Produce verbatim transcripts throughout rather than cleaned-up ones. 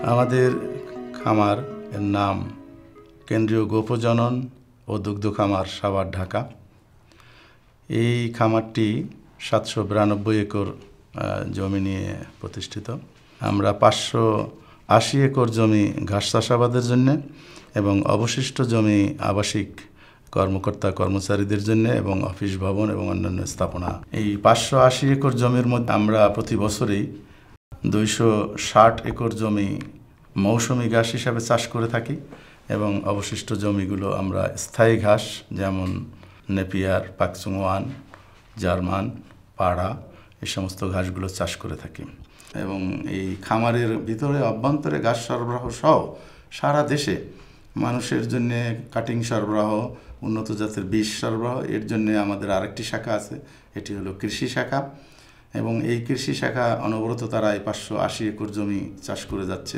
আমাদের খামার এর নাম কেন্দ্রীয় গোপ্রজনন ও দুগ্ধ খামার সাভার ঢাকা। এই খামারটি সাতশো বিরানব্বই একর জমি নিয়ে প্রতিষ্ঠিত। আমরা পাঁচশো আশি একর জমি ঘাস চাষাবাদের জন্য এবং অবশিষ্ট জমি আবাসিক কর্মকর্তা কর্মচারীদের জন্য এবং অফিস ভবন এবং অন্যান্য স্থাপনা। এই পাঁচশো আশি একর জমির মধ্যে আমরা প্রতি বছরেই দুইশো ষাট একর জমি মৌসুমি ঘাস হিসাবে চাষ করে থাকি এবং অবশিষ্ট জমিগুলো আমরা স্থায়ী ঘাস যেমন নেপিয়ার, পাকচুংওয়ান, জার্মান, পাড়া এই সমস্ত ঘাসগুলো চাষ করে থাকি। এবং এই খামারের ভিতরে অভ্যন্তরে ঘাস সরবরাহ সহ সারা দেশে মানুষের জন্য কাটিং সরবরাহ, উন্নত জাতের বীজ সরবরাহ, এর জন্য আমাদের আরেকটি শাখা আছে, এটি হলো কৃষি শাখা। এবং এই কৃষি শাখা অনবরত তারা এই পাঁচশো আশি একর জমি চাষ করে যাচ্ছে।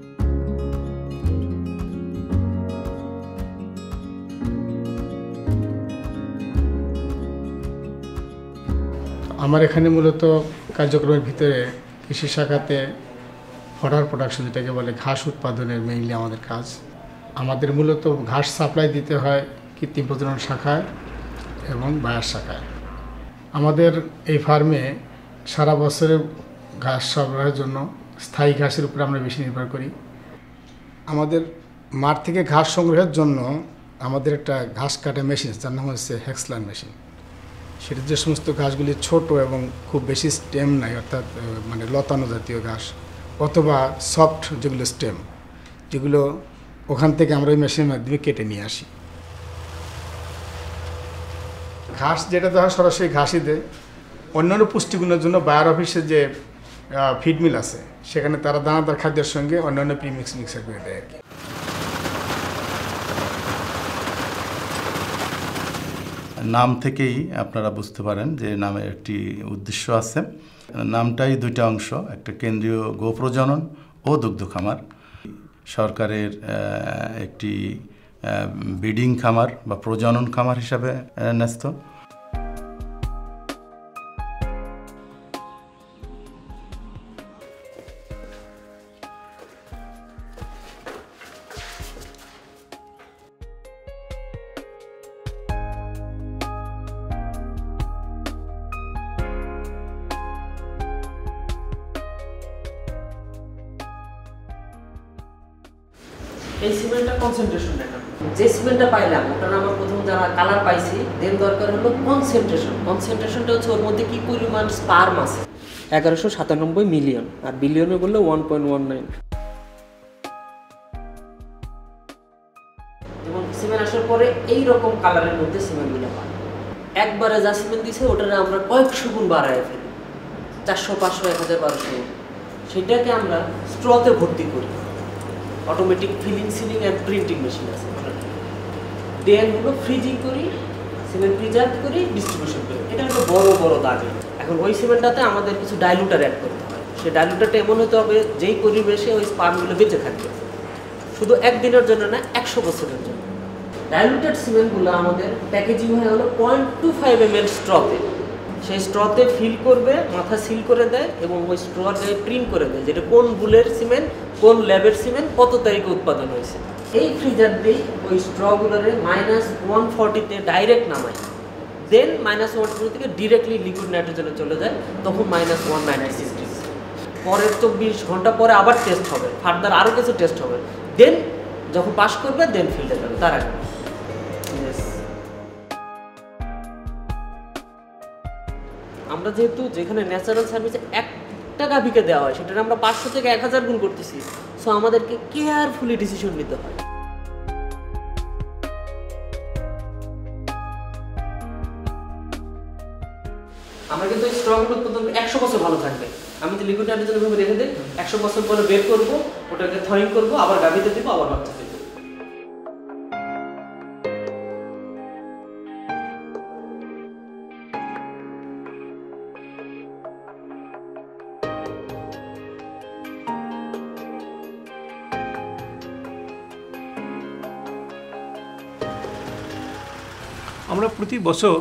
আমার এখানে মূলত কার্যক্রমের ভিতরে কৃষি শাখাতে ফডার প্রোডাকশন, যেটাকে বলে ঘাস উৎপাদনের মেইনলি আমাদের কাজ। আমাদের মূলত ঘাস সাপ্লাই দিতে হয় কৃত্রিম প্রজনন শাখায় এবং বায়ার শাখায়। আমাদের এই ফার্মে সারা বছরে ঘাস সরবরাহের জন্য স্থায়ী ঘাসের উপরে আমরা বেশি নির্ভর করি। আমাদের মাঠ থেকে ঘাস সংগ্রহের জন্য আমাদের একটা ঘাস কাটা মেশিন, যার নাম হচ্ছে হেক্সলান মেশিন। সেটা যে সমস্ত ঘাসগুলি ছোট এবং খুব বেশি স্টেম নাই, অর্থাৎ মানে লতানো জাতীয় ঘাস অথবা সফট যেগুলো স্টেম, যেগুলো ওখান থেকে আমরা ওই মেশিনের মাধ্যমে কেটে নিয়ে আসি। ঘাস যেটা দেওয়া হয় সরাসরি ঘাসই দেয়। অন্যান্য পুষ্টিগুণের জন্য বায়ার অফিসে যে ফিড মিল আছে, সেখানে তারা দানাদার খাদ্যের সঙ্গে অন্যান্য প্রিমিক্স মিক্সার করে দেয় আর কি। নাম থেকেই আপনারা বুঝতে পারেন যে নামের একটি উদ্দেশ্য আছে। নামটাই দুইটা অংশ, একটা কেন্দ্রীয় গোপ্রজনন ও দুগ্ধ খামার। সরকারের একটি ব্রিডিং খামার বা প্রজনন খামার হিসাবে ন্যস্ত। এই সিমেন্টটা কনসেন্ট্রেশন দেখা, যে সিমেন্টটা পাইলাম ওটার আমার প্রথম যারা কালার পাইছি, দেন দরকার হলো কনসেন্ট্রেশন। কনসেন্ট্রেশনটা হচ্ছে ওর মধ্যে কি পরিমাণ স্পার্ম আছে, এগারোশো সাতানব্বই মিলিয়ন, আর বিলিয়নে বললে ওয়ান পয়েন্ট ওয়ান নাইন। এবং সিমেন্ট আসার পরে এইরকম কালারের মধ্যে সিমেন্টগুলো পাই। একবারে যা সিমেন্ট দিছে ওটারে আমরা কয়েকশো গুণ বাড়ায় ফেলি, চারশো পাঁচশো এক হাজার বারোশো। সেটাকে আমরা স্ট্রতে ভর্তি করি। Automatic filling, sealing and printing machine আছে। দেন হলো ফ্রিজিং করি, সিমেন্ট প্রিজার্ভ করি, ডিস্ট্রিবিউশন করি। এটা হলো বড় বড় দাগে। এখন ওই সিমেন্টটাতে আমাদের কিছু ডাইলুটার অ্যাড করতে হয়। সেই ডাইলুটারটা এমন হতে হবে যেই পরিবেশে ওই স্পার্মগুলো বেঁচে থাকবে, শুধু একদিনের জন্য না, একশো বছরের জন্য। ডাইলুটেড সিমেন্টগুলো আমাদের প্যাকেজিং হয়ে হলো point two five M L স্ট্রতে। সেই স্ট্রতে ফিল করবে, মাথা সিল করে দেয় এবং ওই স্ট্রতে প্রিন্ট করে দেয় যেটা কোন বুলের সিমেন্ট, কোন ল্যাবের সিমেন্ট, কত তারিখে উৎপাদন হয়েছে। এই ফ্রিজার দিয়েই ওই স্ট্রগুলোরে মাইনাস ওয়ান ফর্টিতে ডাইরেক্ট নামায়, দেন মাইনাস ওয়ান ফর্টি থেকে ডিরেক্টলি লিকুইড নাইট্রোজেনে চলে যায়, তখন minus one ninety six degree. পরের চব্বিশ ঘন্টা পরে আবার টেস্ট হবে, ফার্দার আরও কিছু টেস্ট হবে, দেন যখন পাস করবে দেন ফিল্ডে যাবে, তার আগে। আমরা যেহেতু যেখানে ন্যাচারাল সার্ভিসে একটা গাভীকে দেওয়া হয়, সেটা আমরা পাঁচশো থেকে এক হাজার গুণ করতেছি। সো আমাদেরকে কেয়ারফুলি ডিসিশন নিতে হয়। আমরা কিন্তু এই স্ট্রং উৎপাদন একশো বছর ভালো থাকবে। আমি তো লিকুইড নাইট্রোজেন ভাবে রেখে দিই, একশো বছর পরে বের করবো, ওটাকে থয়িং করবো, আবার গাভীতে দিব, আবার বাচ্চা দেবো। আমরা প্রতি বছর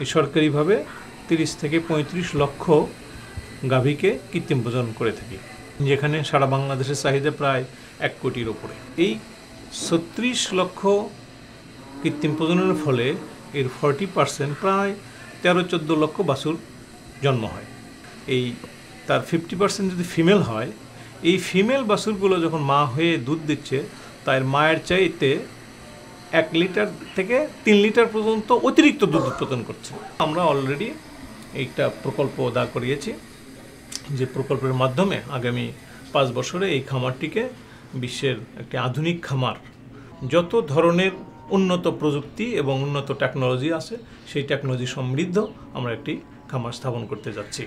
সরকারিভাবে তিরিশ থেকে পঁয়ত্রিশ লক্ষ গাভীকে কৃত্রিম প্রজনন করে থাকি। যেখানে সারা বাংলাদেশের চাহিদা প্রায় এক কোটির ওপরে। এই ছত্রিশ লক্ষ কৃত্রিম প্রজননের ফলে এর ফর্টি পার্সেন্ট প্রায় তেরো চোদ্দো লক্ষ বাছুর জন্ম হয়। এই তার ফিফটি পার্সেন্ট যদি ফিমেল হয়, এই ফিমেল বাছুরগুলো যখন মা হয়ে দুধ দিচ্ছে তার মায়ের চাইতে এক লিটার থেকে তিন লিটার পর্যন্ত অতিরিক্ত দুধ উৎপাদন করছে। আমরা অলরেডি একটা প্রকল্প দাঁড় করিয়েছি, যে প্রকল্পের মাধ্যমে আগামী পাঁচ বছরে এই খামারটিকে বিশ্বের একটি আধুনিক খামার, যত ধরনের উন্নত প্রযুক্তি এবং উন্নত টেকনোলজি আছে সেই টেকনোলজি সমৃদ্ধ আমরা একটি খামার স্থাপন করতে যাচ্ছি।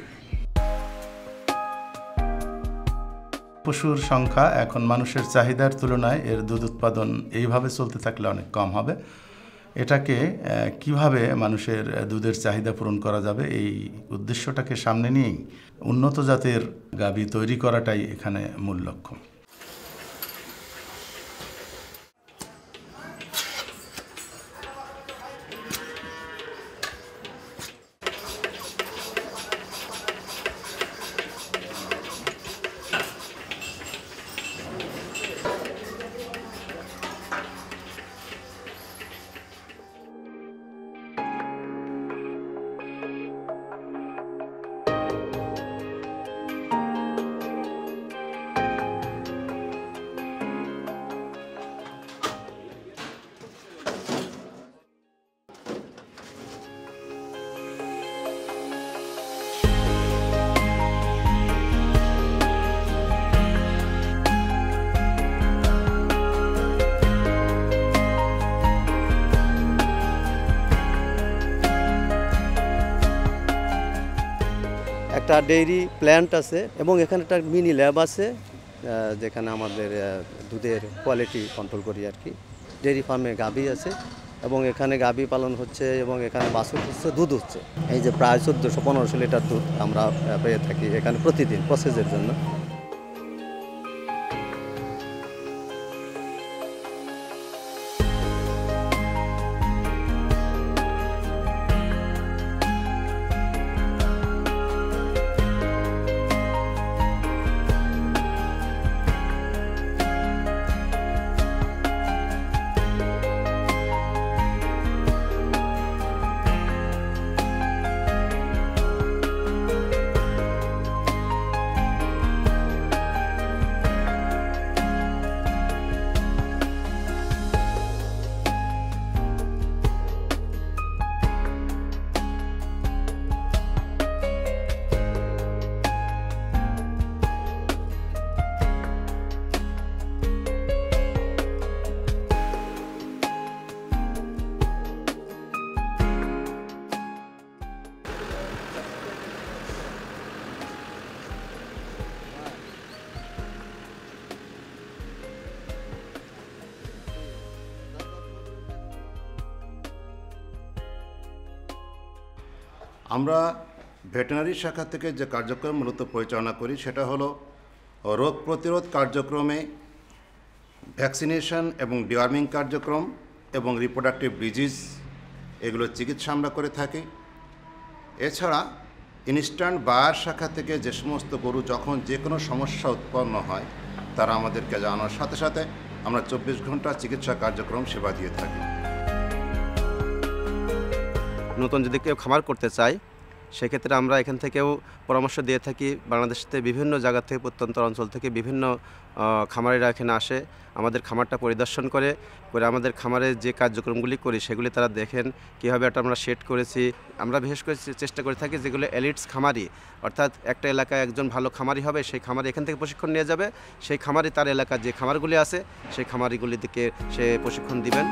পশুর সংখ্যা এখন মানুষের চাহিদার তুলনায় এর দুধ উৎপাদন এইভাবে চলতে থাকলে অনেক কম হবে। এটাকে কিভাবে মানুষের দুধের চাহিদা পূরণ করা যাবে, এই উদ্দেশ্যটাকে সামনে নিয়েই উন্নত জাতের গাভী তৈরি করাটাই এখানে মূল লক্ষ্য। একটা ডেইরি প্ল্যান্ট আছে এবং এখানে একটা মিনি ল্যাব আছে, যেখানে আমাদের দুধের কোয়ালিটি কন্ট্রোল করি আর কি। ডেইরি ফার্মে গাভী আছে এবং এখানে গাভী পালন হচ্ছে এবং এখানে বাছুর হচ্ছে, দুধ হচ্ছে। এই যে প্রায় চোদ্দোশো পনেরোশো লিটার দুধ আমরা পেয়ে থাকি এখানে প্রতিদিন প্রসেসের জন্য। আমরা ভেটেরিনারি শাখা থেকে যে কার্যক্রম মূলত পরিচালনা করি সেটা হলো রোগ প্রতিরোধ কার্যক্রমে ভ্যাকসিনেশন এবং ডিওয়ার্মিং কার্যক্রম এবং রিপ্রোডাক্টিভ ডিজিজ এগুলো চিকিৎসা আমরা করে থাকি। এছাড়া ইনস্ট্যান্ট বায়ার শাখা থেকে যে সমস্ত গরু যখন যে কোনো সমস্যা উৎপন্ন হয় তারা আমাদেরকে জানানোর সাথে সাথে আমরা চব্বিশ ঘন্টা চিকিৎসা কার্যক্রম সেবা দিয়ে থাকি। নতুন যদি কেউ খামার করতে চায় সেক্ষেত্রে আমরা এখান থেকেও পরামর্শ দিয়ে থাকি। বাংলাদেশতে বিভিন্ন জায়গা থেকে, প্রত্যন্ত অঞ্চল থেকে বিভিন্ন খামারিরা এখানে আসে, আমাদের খামারটা পরিদর্শন করে করে আমাদের খামারে যে কার্যক্রমগুলি করি সেগুলি তারা দেখেন, কীভাবে এটা আমরা সেট করেছি। আমরা বিশেষ করে চেষ্টা করে থাকি যেগুলো এলিটস খামারি, অর্থাৎ একটা এলাকায় একজন ভালো খামারি হবে, সেই খামারি এখান থেকে প্রশিক্ষণ নিয়ে যাবে, সেই খামারি তার এলাকার যে খামারগুলি আছে সেই খামারিগুলি থেকে সে প্রশিক্ষণ দিবেন।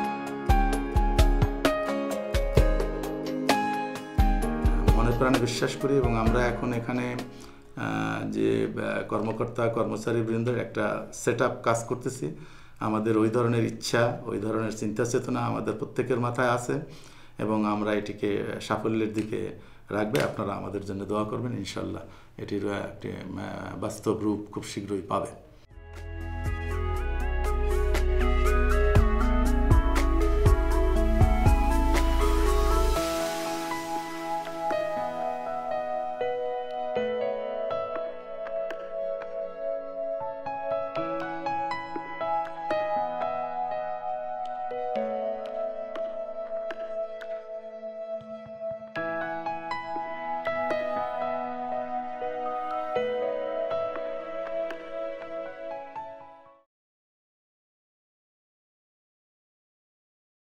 মনে প্রাণে বিশ্বাস করি এবং আমরা এখন এখানে যে কর্মকর্তা কর্মচারী বৃন্দের একটা সেট আপ কাজ করতেছি, আমাদের ওই ধরনের ইচ্ছা, ওই ধরনের চিন্তা চেতনা আমাদের প্রত্যেকের মাথায় আছে এবং আমরা এটিকে সাফল্যের দিকে রাখবে। আপনারা আমাদের জন্য দোয়া করবেন, ইনশাল্লাহ এটির একটি বাস্তব রূপ খুব শীঘ্রই পাবেন।